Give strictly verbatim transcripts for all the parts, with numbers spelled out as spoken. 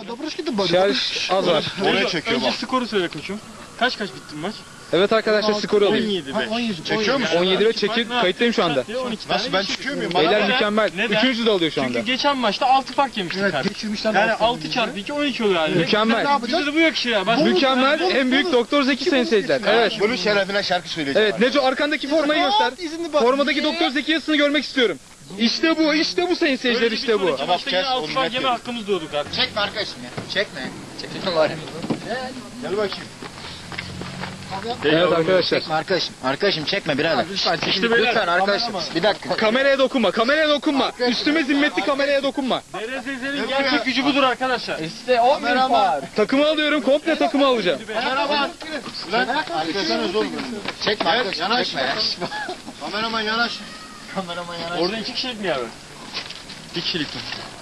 Şarj az var. Oraya çekiyor Önce bak. skoru söyle koçum. Kaç kaç bitti maç? Evet arkadaşlar skoru on alayım. yedi beş. Çekiyor musun? on yedi ve çekil kayıttayım şu anda. Nasıl ben çıkıyor muyum? Beyler Neden? mükemmel. Neden? Üçüncü de alıyor şu anda. Çünkü geçen maçta altı fark yemiştik Evet, kardeşim. geçirmişler. Yani altı çarpı iki on iki oluyor yani. Mükemmel. Bize de bu yakışır ya. Bak, Mükemmel. En büyük Doktor Zeki sayın seyirciler. Evet. Bunun şerefine şarkı söyleyeceğim. Evet Neco arkandaki formayı göster. Formadaki Doktor Zeki yazısını görmek istiyorum. İşte bu, işte bu sayın seyirciler, işte bu. Tamam, maçta yine altı fark yeme hakkımız doğdu kardeşim. Çekme arkadaşım ya. Çekme. Çekme var. Gel bakayım. Evet arkadaşlar. Çekme arkadaşım. Arkadaşım çekme birader. İşte beyler. Lütfen arkadaşım. Bir dakika. Kameraya dokunma, kameraya dokunma. Üstüme zimmetli kameraya dokunma. D R S Z'nin gerçek gücü budur arkadaşlar. İşte on bin par. Takımı alıyorum, komple takımı alacağım. Kameraman. Arkadaşınız oğlum. Çekme arkadaşım. Yanaş. Çekme ya. Kameraman yanaş. Kameraman yanaş. Orada iki kişilik mi abi? Bir kişilik mi?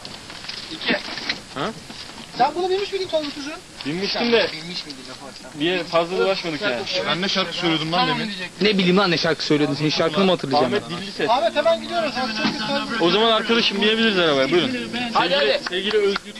Sen bunu bilmiş miydin konuşucu? Bilmiştim de Bilmiş miydin lafı? bir yere fazla dolaşmadık yani. Ben ne şarkı söylüyordum lan demin? Ne bileyim lan ne şarkı söyledin, senin şarkını mı hatırlayacağım? Ahmet dilli ses. Ahmet hemen gidiyoruz. Akşam bir O zaman arkadaşım binebiliriz arabaya, buyurun. Hadi hadi. Sevgili Özgür.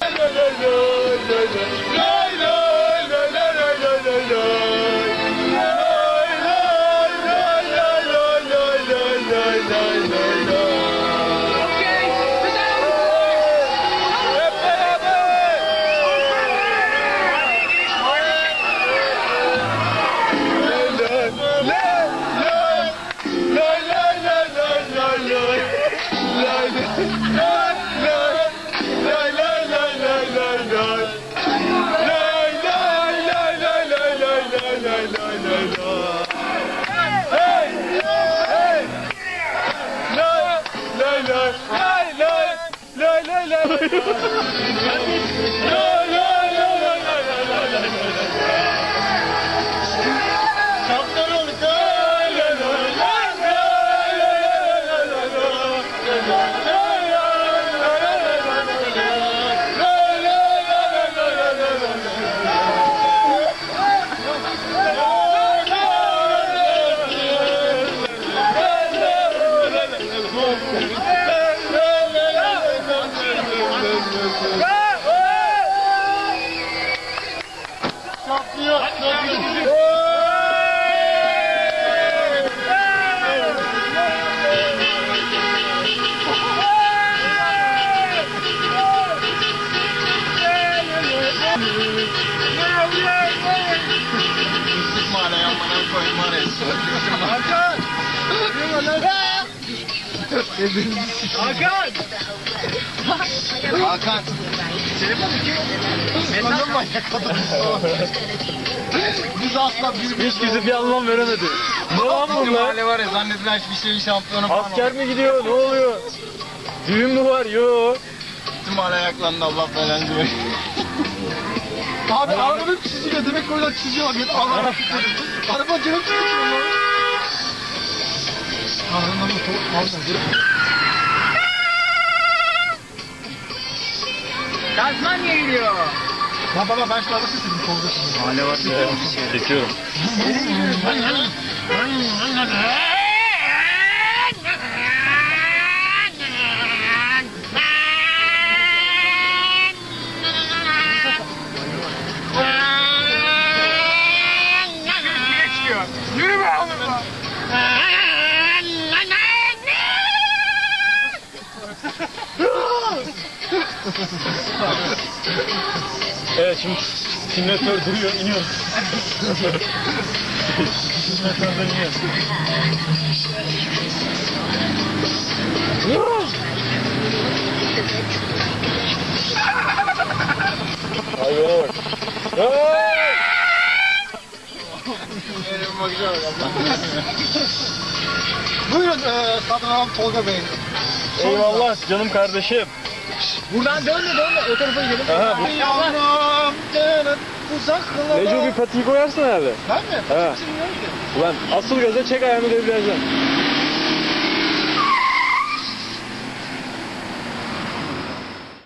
Hakan! Hakan! Hakan. Mesaj mı yakaladı? Biz asla bir Hiç kimse bir anlam veremedi. Ne lan bunlar? mahalle var ya zannedilen hiçbir şeyin şampiyonu falan. Asker mi gidiyor? Ne oluyor? Düğün mü var? Yo. Tüm mahalle ayaklandı Allah belanı versin. Abi arabanın çiziyor. Demek ki o yüzden çiziyor. Allah Allah. Araba canım çiziyor lan. Ağzından da soğuk alsın. Tasmanya gidiyor. Ya baba ben şu araba sesini kovdursun. Mahalle var ya. Çekiyorum. Yürü be oğlum. Evet şimdi simülatör duruyor, iniyoruz. Simülatörden iniyoruz. Hayvana bak. Buyurun eee Sadran Tolga Bey. Eyvallah canım kardeşim. Buradan dönme dönme. O tarafa gidelim. Aha, bu- Yavrum dönüp uzaklara. Neco bir patiyi koyarsın abi. Ben mi? He. Bilmiyorum ki. Ulan asıl gaza çek ayağını devriyajdan.